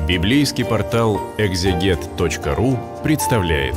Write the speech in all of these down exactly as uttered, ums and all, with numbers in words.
Библейский портал экзегет точка ру представляет.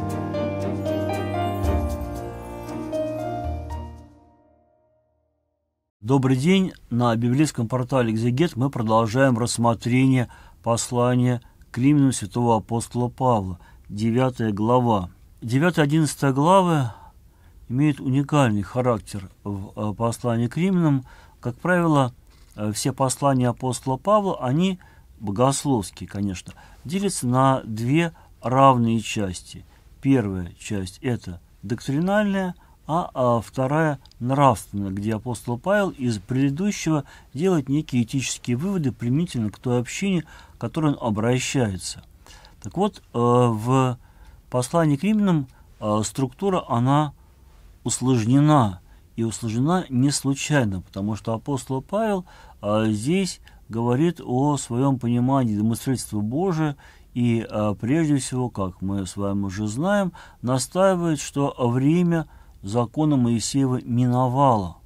Добрый день! На библейском портале «Экзегет» мы продолжаем рассмотрение послания к римлянам святого апостола Павла, девятая глава. девятая-одиннадцатая главы имеют уникальный характер в послании к римлянам. Как правило, все послания апостола Павла, они богословские, конечно, делятся на две равные части. Первая часть – это доктринальная, а, а вторая – нравственная, где апостол Павел из предыдущего делает некие этические выводы применительно к той общине, к которой он обращается. Так вот, в послании к римлянам структура, она усложнена, и усложнена не случайно, потому что апостол Павел здесь говорит о своем понимании домостроительства Божия и, прежде всего, как мы с вами уже знаем, настаивает, что время закона Моисеева миновало,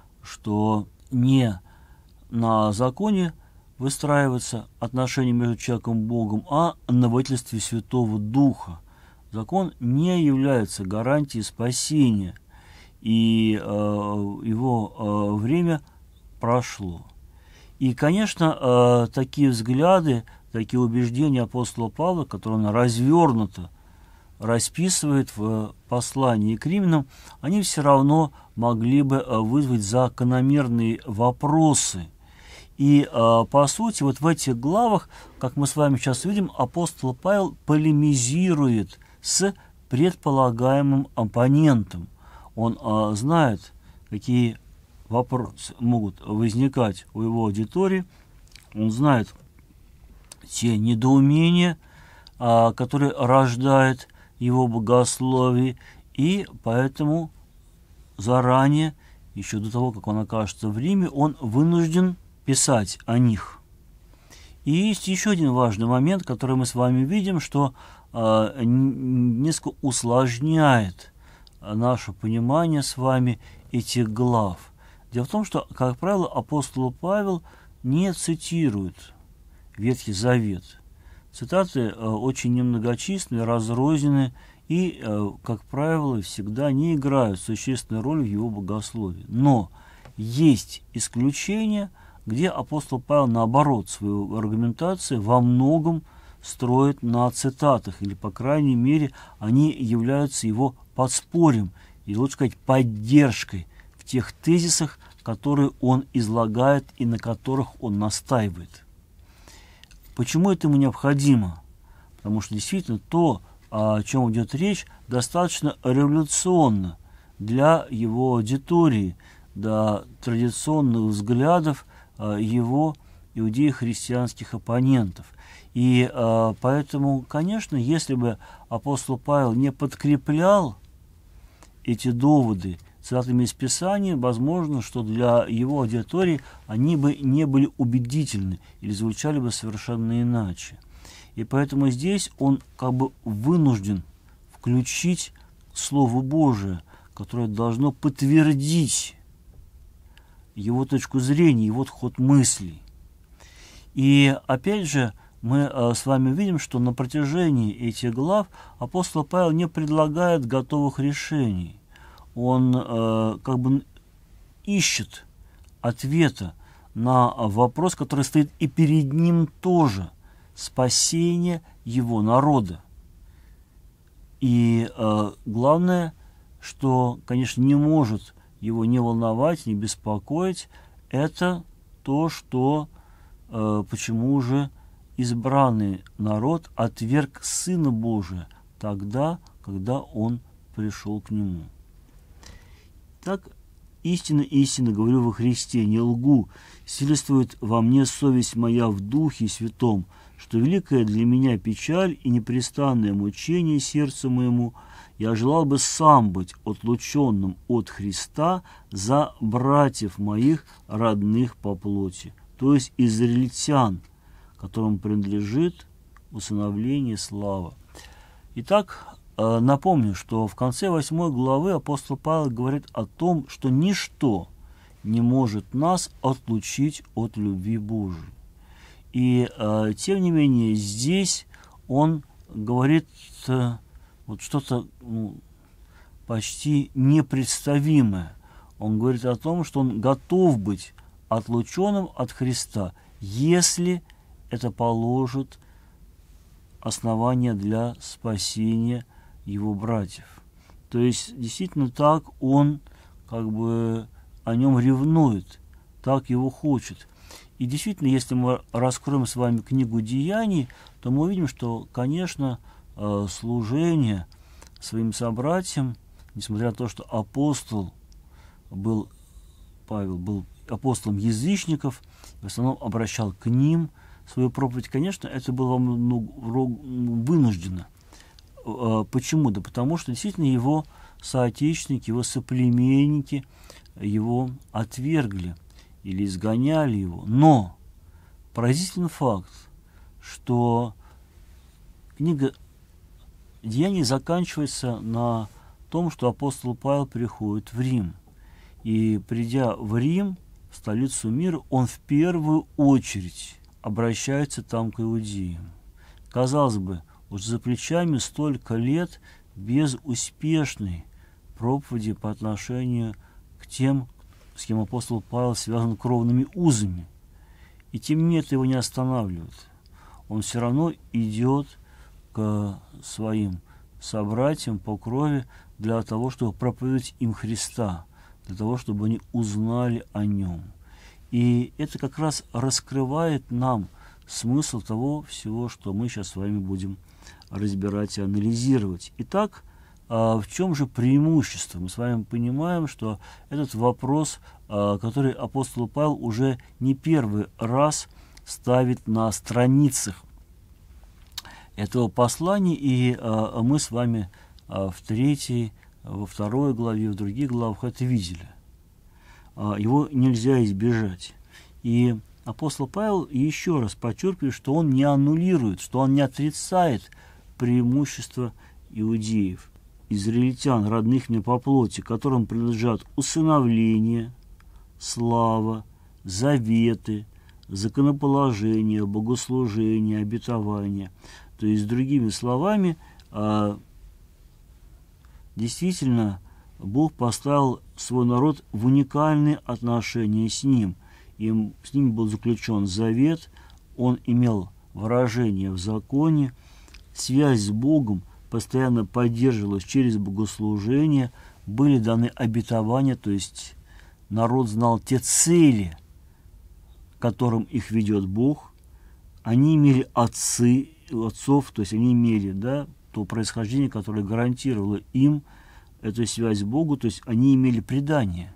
что не на законе выстраивается отношения между человеком и Богом, а на водительстве Святого Духа. Закон не является гарантией спасения, и э, его э, время прошло. И, конечно, э, такие взгляды, такие убеждения апостола Павла, которые он развернуто расписывает в послании к римлянам, они все равно могли бы вызвать закономерные вопросы. И, э, по сути, вот в этих главах, как мы с вами сейчас видим, апостол Павел полемизирует с предполагаемым оппонентом. Он э, знает, какие вопросы могут возникать у его аудитории, он знает те недоумения, э, которые рождает его богословие, и поэтому заранее, еще до того, как он окажется в Риме, он вынужден писать о них. И есть еще один важный момент, который мы с вами видим, что э, несколько усложняет наше понимание с вами этих глав. Дело в том, что, как правило, апостол Павел не цитирует Ветхий Завет. Цитаты э, очень немногочисленны, разрознены и, э, как правило, всегда не играют существенной роли в его богословии. Но есть исключения, где апостол Павел, наоборот, свою аргументацию во многом строит на цитатах, или, по крайней мере, они являются его подспорьем, или, лучше сказать, поддержкой в тех тезисах, которые он излагает и на которых он настаивает. Почему это ему необходимо? Потому что действительно то, о чем идет речь, достаточно революционно для его аудитории, до традиционных взглядов его иудео-христианских оппонентов. И э, поэтому, конечно, если бы апостол Павел не подкреплял эти доводы цитатами из Писания, возможно, что для его аудитории они бы не были убедительны или звучали бы совершенно иначе. И поэтому здесь он как бы вынужден включить Слово Божие, которое должно подтвердить его точку зрения, его ход мыслей. И опять же, мы э, с вами видим, что на протяжении этих глав апостол Павел не предлагает готовых решений. Он э, как бы ищет ответа на вопрос, который стоит и перед ним тоже – спасение его народа. И э, главное, что, конечно, не может его не волновать, не беспокоить, это то, что э, почему же избранный народ отверг Сына Божия тогда, когда Он пришел к Нему. Так, истинно, истинно говорю во Христе, не лгу, свидетельствует во мне совесть моя в Духе Святом, что великая для меня печаль и непрестанное мучение сердцу моему, я желал бы сам быть отлученным от Христа за братьев моих, родных по плоти, то есть израильтян, которым принадлежит усыновление слава. Итак, напомню, что в конце восьмой главы апостол Павел говорит о том, что ничто не может нас отлучить от любви Божией. И э, тем не менее здесь он говорит э, вот что-то ну, почти непредставимое. Он говорит о том, что он готов быть отлученным от Христа, если это положит основания для спасения его братьев. То есть, действительно, так он как бы о нем ревнует, так его хочет. И действительно, если мы раскроем с вами книгу Деяний, то мы увидим, что, конечно, служение своим собратьям, несмотря на то, что апостол был, Павел был апостолом язычников, в основном обращал к ним свою проповедь, конечно, это было ну, вынуждено. Почему? Да потому что действительно его соотечественники, его соплеменники его отвергли или изгоняли его. Но поразительный факт, что книга Деяний заканчивается на том, что апостол Павел приходит в Рим. И придя в Рим, в столицу мира, он в первую очередь обращается там к иудеям. Казалось бы, уже за плечами столько лет безуспешной проповеди по отношению к тем, с кем апостол Павел связан кровными узами. И тем не менее это его не останавливает. Он все равно идет к своим собратьям по крови для того, чтобы проповедовать им Христа, для того, чтобы они узнали о нем. И это как раз раскрывает нам смысл того всего, что мы сейчас с вами будем разбирать и анализировать. Итак, в чем же преимущество? Мы с вами понимаем, что этот вопрос, который апостол Павел уже не первый раз ставит на страницах этого послания, и мы с вами в третьей, во второй главе, в других главах это видели. Его нельзя избежать. И апостол Павел еще раз подчеркивает, что он не аннулирует, что он не отрицает преимущества иудеев, израильтян, родных мне по плоти, которым принадлежат усыновление, слава, заветы, законоположение, богослужение, обетование. То есть, другими словами, действительно, Бог поставил свой народ в уникальные отношения с Ним. И с Ним был заключен завет, он имел выражение в законе, связь с Богом постоянно поддерживалась через богослужение, были даны обетования, то есть народ знал те цели, к которым их ведет Бог. Они имели отцы, отцов, то есть они имели да, то происхождение, которое гарантировало им эту связь с Богом, то есть они имели предание.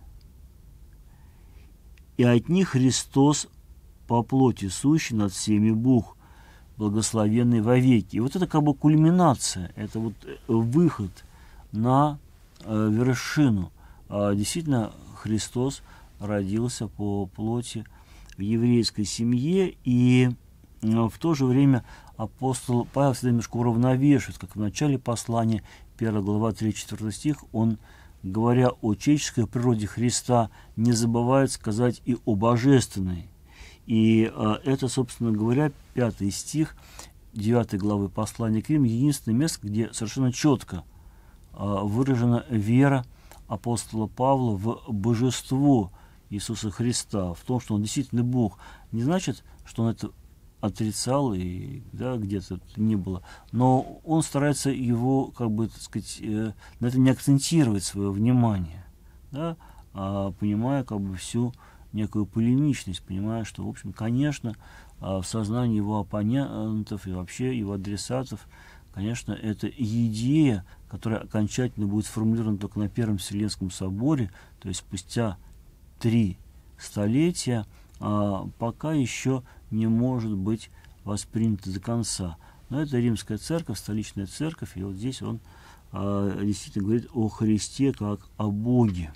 И от них Христос по плоти сущий над всеми Бог, благословенный вовеки. И вот это как бы кульминация, это вот выход на э, вершину. А действительно, Христос родился по плоти в еврейской семье, и э, в то же время апостол Павел всегда немножко уравновешивает, как в начале послания, первая глава, третий-четвёртый стих, он, говоря о человеческой природе Христа, не забывает сказать и о божественной. И э, это, собственно говоря, пятый стих девятой главы послания к Римлянам, единственное место, где совершенно четко э, выражена вера апостола Павла в божество Иисуса Христа, в том, что Он действительно Бог. Не значит, что Он это отрицал и да, где-то не было, но он старается его, как бы, так сказать, э, на это не акцентировать свое внимание, да, а понимая как бы всю некую полемичность, понимая, что, в общем, конечно, в сознании его оппонентов и вообще его адресатов, конечно, это идея, которая окончательно будет сформулирована только на Первом Вселенском соборе, то есть спустя три столетия, а пока еще не может быть воспринято до конца. Но это Римская церковь, столичная церковь, и вот здесь он а, действительно говорит о Христе как о Боге.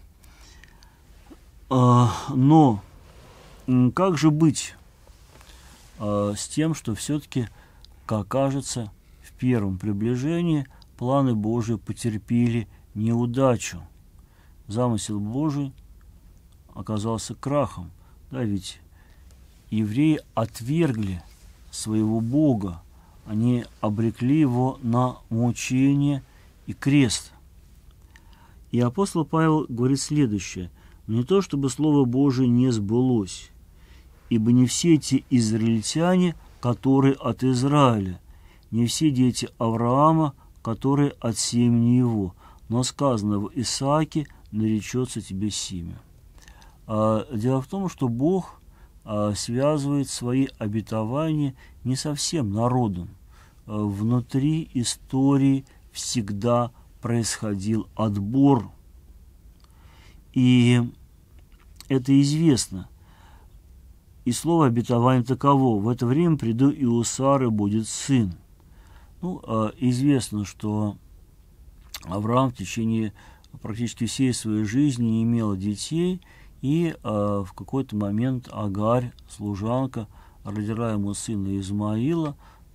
А, но как же быть а, с тем, что все-таки, как кажется, в первом приближении планы Божии потерпели неудачу. Замысел Божий оказался крахом. Да, ведь евреи отвергли своего Бога, они обрекли его на мучение и крест. И апостол Павел говорит следующее: «Не то, чтобы Слово Божие не сбылось, ибо не все эти израильтяне, которые от Израиля, не все дети Авраама, которые от семени его, но сказано в Исааке наречется тебе семя». Дело в том, что Бог связывает свои обетования не со всем народом. Внутри истории всегда происходил отбор. И это известно. И слово обетования таково: в это время приду, и у Сары будет сын. Ну, известно, что Авраам в течение практически всей своей жизни не имел детей, и в какой-то момент Агарь, служанка, родила ему сына Измаила,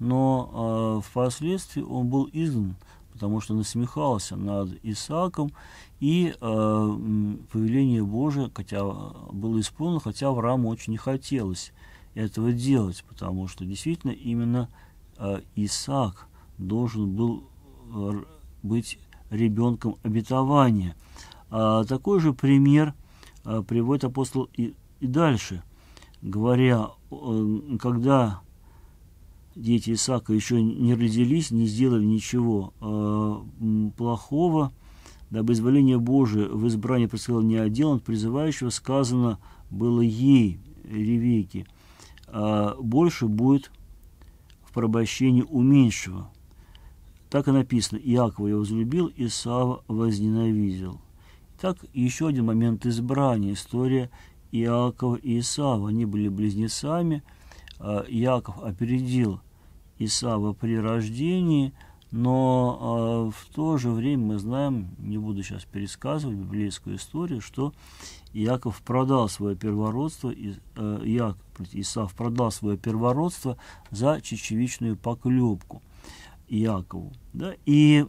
но впоследствии он был изгнан, потому что насмехался над Исааком, и э, повеление Божие хотя, было исполнено, хотя Аврааму очень не хотелось этого делать, потому что действительно именно э, Исаак должен был э, быть ребенком обетования. А такой же пример э, приводит апостол и, и дальше, говоря, э, когда дети Исаака еще не родились, не сделали ничего э, плохого, дабы изволение Божие в избрании происходило не отдел, от призывающего сказано было ей, Ревекке, а больше будет в порабощении у меньшего. Так и написано: Иакова я возлюбил, Исава возненавидел. Так, еще один момент избрания, история Иакова и Исава. Они были близнецами. Иаков опередил Исава при рождении, но в то же время мы знаем, не буду сейчас пересказывать библейскую историю, что Иаков продал свое первородство, Иаков, Исав продал свое первородство за чечевичную поклепку Иакову. Да? И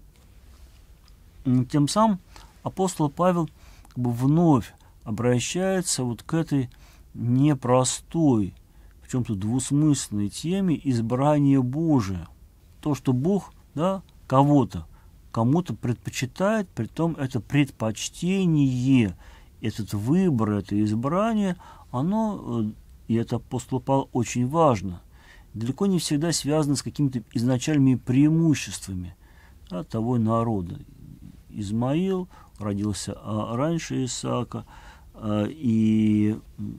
тем самым апостол Павел как бы вновь обращается вот к этой непростой, в чем-то двусмысленной теме избрания Божия. То, что Бог, да, кого-то, кому-то предпочитает, притом это предпочтение, этот выбор, это избрание, оно, и это апостол Павел, очень важно, далеко не всегда связано с какими-то изначальными преимуществами, да, того народа. Измаил родился а, раньше Исаака, а, и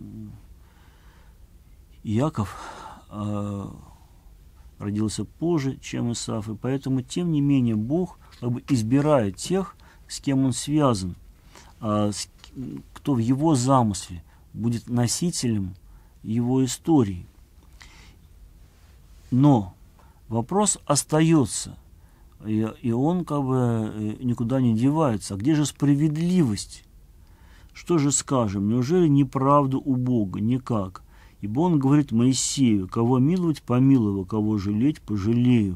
Иаков а, родился позже, чем Исав, и поэтому, тем не менее, Бог как бы избирает тех, с кем он связан, а, с, кто в его замысле будет носителем его истории. Но вопрос остается, и, и он как бы никуда не девается. А где же справедливость? Что же скажем? Неужели неправда у Бога? Никак. Ибо он говорит Моисею: кого миловать, помилую, кого жалеть, пожалею.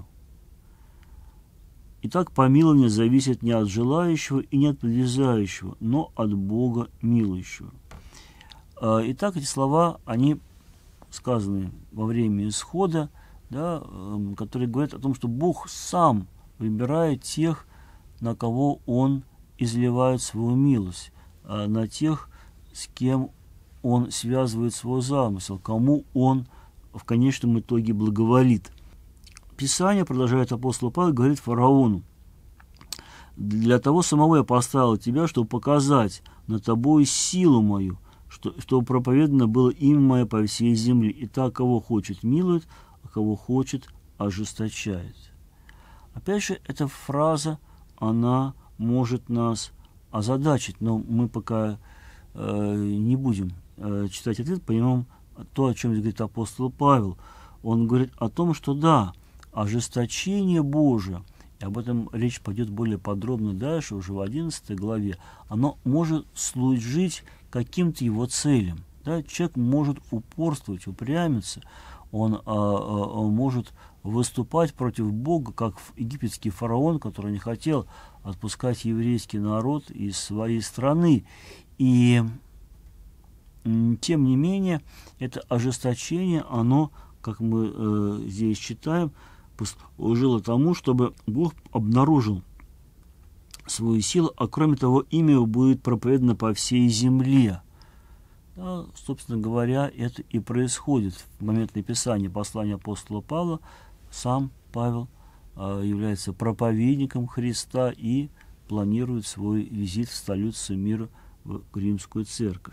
Итак, помилование зависит не от желающего и не от подлежащего, но от Бога милующего. Итак, эти слова, они сказаны во время исхода, да, которые говорят о том, что Бог сам выбирает тех, на кого Он изливает свою милость, на тех, с кем Он связывает свой замысел, кому Он в конечном итоге благоволит. Писание, продолжает апостол Павел, говорит фараону: «Для того самого я поставил тебя, чтобы показать над тобой силу мою, что, чтобы проповедано было имя мое по всей земле. И так, кого хочет, милует, а кого хочет, ожесточает». Опять же, эта фраза, она может нас озадачить, но мы пока э, не будем э, читать ответ, поймем то, о чем говорит апостол Павел. Он говорит о том, что да, ожесточение Божие, и об этом речь пойдет более подробно дальше, уже в одиннадцатой главе, оно может служить каким-то его целям. Да? Человек может упорствовать, упрямиться, он а, а, может выступать против Бога, как египетский фараон, который не хотел отпускать еврейский народ из своей страны. И тем не менее, это ожесточение, оно, как мы э, здесь читаем, послужило тому, чтобы Бог обнаружил свою силу, а кроме того, имя его будет проповедано по всей земле. Да, собственно говоря, это и происходит в момент написания послания апостола Павла. Сам Павел э, является проповедником Христа и планирует свой визит в столицу мира, в Римскую церковь.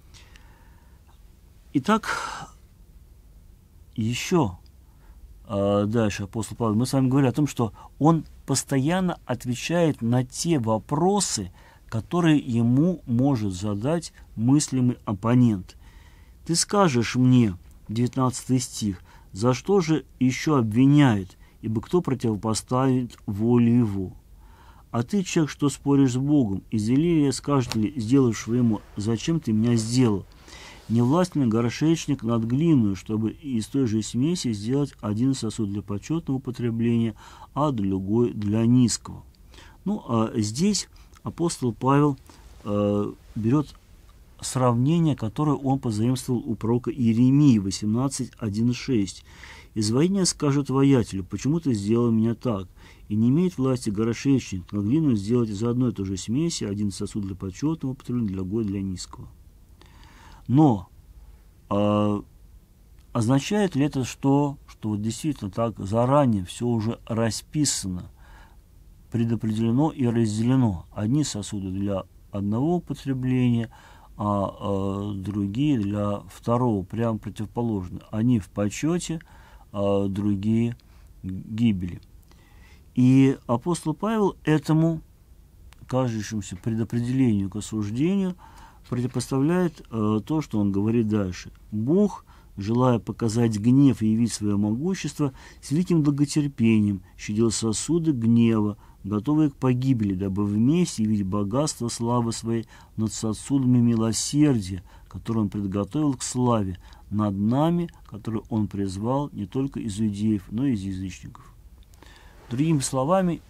Итак, еще э, дальше апостол Павел, мы с вами говорили о том, что он постоянно отвечает на те вопросы, которые ему может задать мыслимый оппонент. Ты скажешь мне, девятнадцатый стих, за что же еще обвиняет, ибо кто противопоставит волю его? А ты, человек, что споришь с Богом, изделие скажет ли, сделавшего ему, зачем ты меня сделал? Не властный горшечник над глиной, чтобы из той же смеси сделать один сосуд для почетного употребления, а другой для низкого. Ну, а здесь апостол Павел э, берет сравнение, которое он позаимствовал у пророка Иеремии, восемнадцать, один, шесть. «Извоение скажет воятелю, почему ты сделал меня так? И не имеет власти горшечник на глину сделать из одной и той же смеси один сосуд для почетного употребления, другой для низкого». Но э, означает ли это, что, что вот действительно так заранее все уже расписано, предопределено и разделено? Одни сосуды для одного употребления, а э, другие для второго, прямо противоположно. Они в почете, а другие гибели. И апостол Павел этому кажущемуся предопределению к осуждению противопоставляет э, то, что он говорит дальше. Бог, желая показать гнев и явить свое могущество, с великим долготерпением щадил сосуды гнева, готовые к погибели, дабы вместе явить богатство славы своей над сосудами милосердия, которые он приготовил к славе, над нами, которые он призвал не только из иудеев, но и из язычников. Другими словами,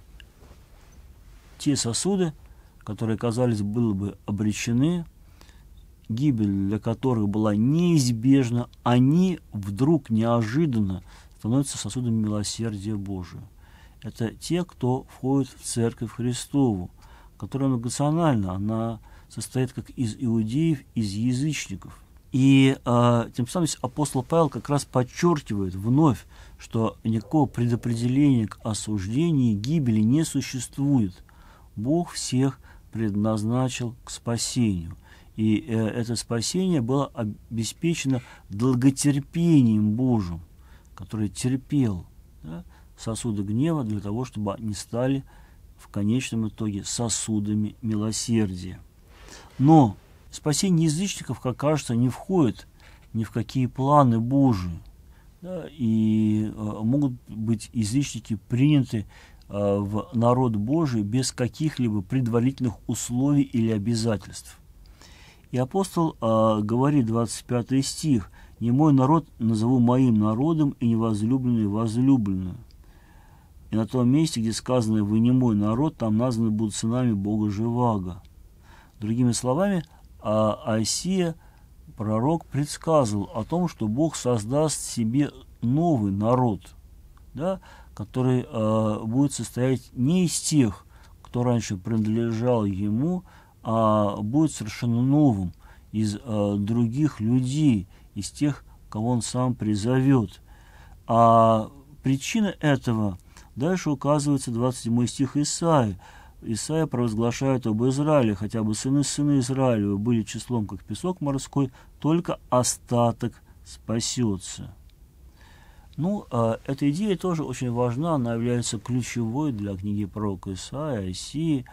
те сосуды, которые, казалось, были бы обречены, гибель для которых была неизбежна, они вдруг неожиданно становятся сосудами милосердия Божия. Это те, кто входит в Церковь Христову, которая многонациональна, она состоит как из иудеев, из язычников. И э, тем самым апостол Павел как раз подчеркивает вновь, что никакого предопределения к осуждению и гибели не существует. Бог всех предназначил к спасению. И э, это спасение было обеспечено долготерпением Божьим, который терпел, да, сосуды гнева для того, чтобы они стали в конечном итоге сосудами милосердия. Но спасение язычников, как кажется, не входит ни в какие планы Божии. Да, и э, могут быть язычники приняты э, в народ Божий без каких-либо предварительных условий или обязательств. И апостол э, говорит, двадцать пятый стих, «Не мой народ назову моим народом, и невозлюбленный возлюбленную». И на том месте, где сказано «Вы не мой народ», там названы будут сынами Бога Живаго. Другими словами, Осия, пророк, предсказывал о том, что Бог создаст себе новый народ, да, который э, будет состоять не из тех, кто раньше принадлежал ему, а будет совершенно новым, из э, других людей, из тех, кого он сам призовет. А причина этого дальше указывается двадцать седьмой стих Исаии. Исаия провозглашает об Израиле, хотя бы сыны сыны Израилевы были числом, как песок морской, только остаток спасется. Ну, э, эта идея тоже очень важна, она является ключевой для книги пророка Исаии, Осии,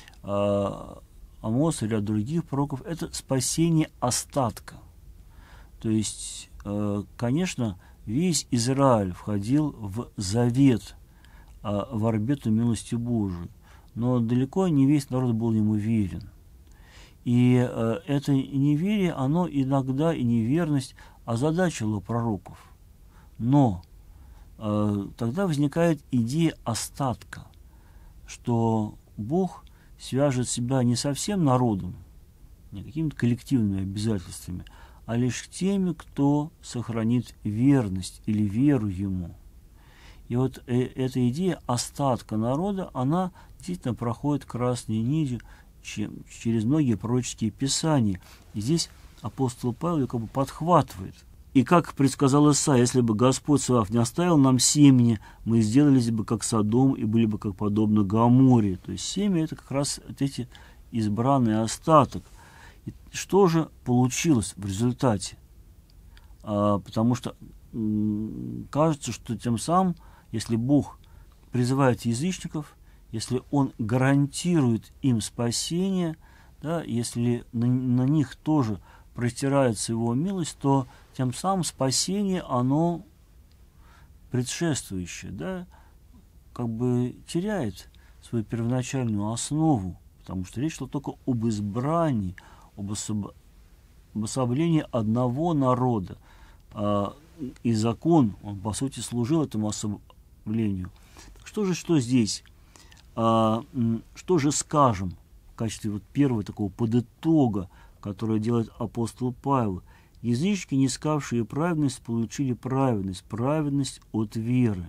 э, Амоса и ряд других пророков. Это спасение остатка. То есть, э, конечно, весь Израиль входил в завет, э, в орбиту милости Божией. Но далеко не весь народ был ему верен. И э, это неверие, оно иногда и неверность озадачило пророков. Но э, тогда возникает идея остатка, что Бог свяжет себя не со всем народом, не какими-то коллективными обязательствами, а лишь теми, кто сохранит верность или веру ему. И вот э, эта идея остатка народа, она действительно проходит красной нитью чем, через многие пророческие писания. И здесь апостол Павел как бы подхватывает. И как предсказал Исаия, если бы Господь Саваоф не оставил нам семени, мы сделались бы как Содом и были бы как подобно Гоморре. То есть семя – это как раз вот эти избранный остаток. И что же получилось в результате? А, потому что м, кажется, что тем самым, если Бог призывает язычников, если Он гарантирует им спасение, да, если на, на них тоже простирается Его милость, то тем самым спасение, оно предшествующее, да, как бы теряет свою первоначальную основу, потому что речь шла только об избрании, об особ... обособлении одного народа. А, и закон, он, по сути, служил этому особлению. Так что же, что здесь? А, что же скажем в качестве вот первого такого подытога, которое делает апостол Павел? Язычники, не искавшие праведность, получили праведность, праведность от веры.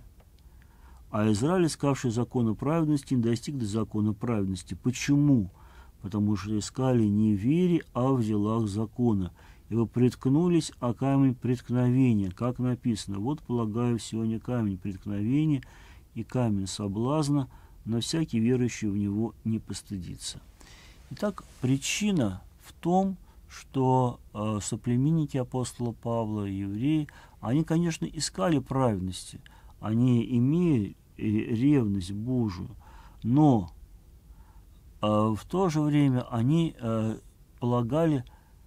А Израиль, искавший закона праведности, не достиг до закона праведности. Почему? Потому что искали не в вере, а в делах закона. И вы приткнулись о камень преткновения, как написано: вот полагаю сегодня камень преткновения и камень соблазна, но всякий верующий в него не постыдится. Итак, причина в том, что э, соплеменники апостола Павла, евреи, они, конечно, искали праведности, они имели ревность Божию, но э, в то же время они э, полагали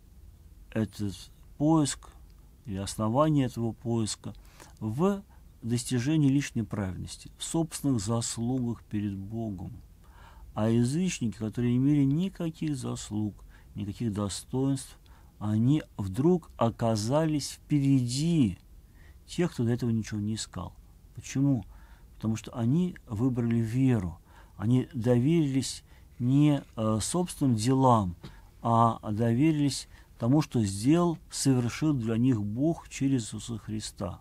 этот поиск или основание этого поиска в достижении личной праведности, в собственных заслугах перед Богом. А язычники, которые имели никаких заслуг, никаких достоинств, они вдруг оказались впереди тех, кто до этого ничего не искал. Почему? Потому что они выбрали веру, они доверились не э, собственным делам, а доверились тому, что сделал, совершил для них Бог через Иисуса Христа.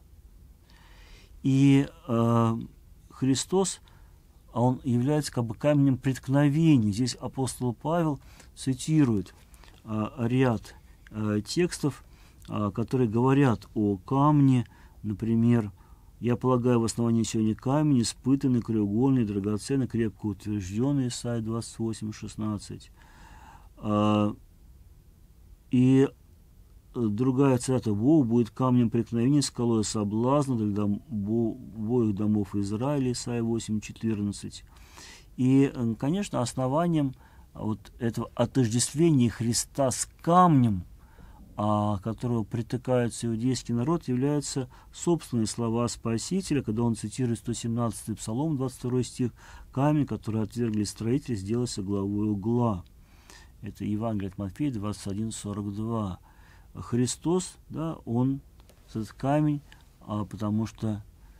И э, Христос, он является как бы камнем преткновения. Здесь апостол Павел цитирует э, ряд э, текстов, э, которые говорят о камне. Например, «Я полагаю в основании сегодня камень, испытанный, краеугольный, драгоценный, крепко утвержденный», Исайя двадцать восемь шестнадцать. Э, и другая цитата: «Бог будет камнем преткновения, скалой соблазна для дом, обоих домов Израиля», Исайя восемь четырнадцать. И, конечно, основанием вот этого отождествления Христа с камнем, а, которого притыкается иудейский народ, являются собственные слова Спасителя, когда он цитирует сто семнадцатый Псалом, двадцать второй стих: «Камень, который отвергли строители, сделался главой угла». Это Евангелие от Матфея двадцать один сорок два. Христос, да, он этот камень, а, потому что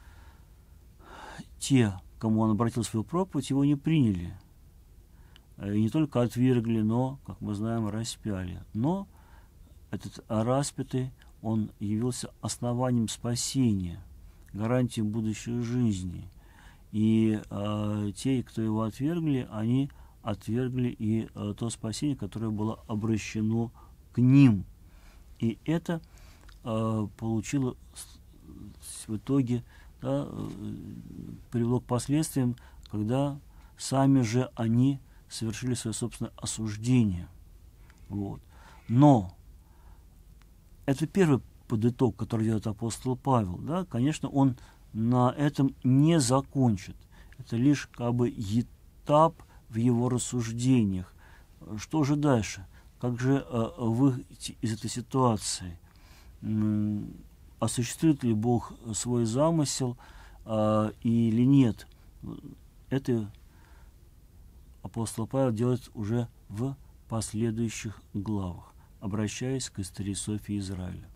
те, кому он обратил свою проповедь, его не приняли. И не только отвергли, но, как мы знаем, распяли. Но этот распятый, он явился основанием спасения, гарантией будущей жизни. И э, те, кто его отвергли, они отвергли и э, то спасение, которое было обращено к ним. И это э, получило в итоге, да, э, привело к последствиям, когда сами же они совершили свое собственное осуждение. Вот. Но это первый подыток, который делает апостол Павел. Да? Конечно, он на этом не закончит. Это лишь как бы этап в его рассуждениях. Что же дальше? Как же э, выйти из этой ситуации? М- осуществит ли Бог свой замысел э, или нет? Это апостол Павел делает уже в последующих главах, обращаясь к истории Израиля.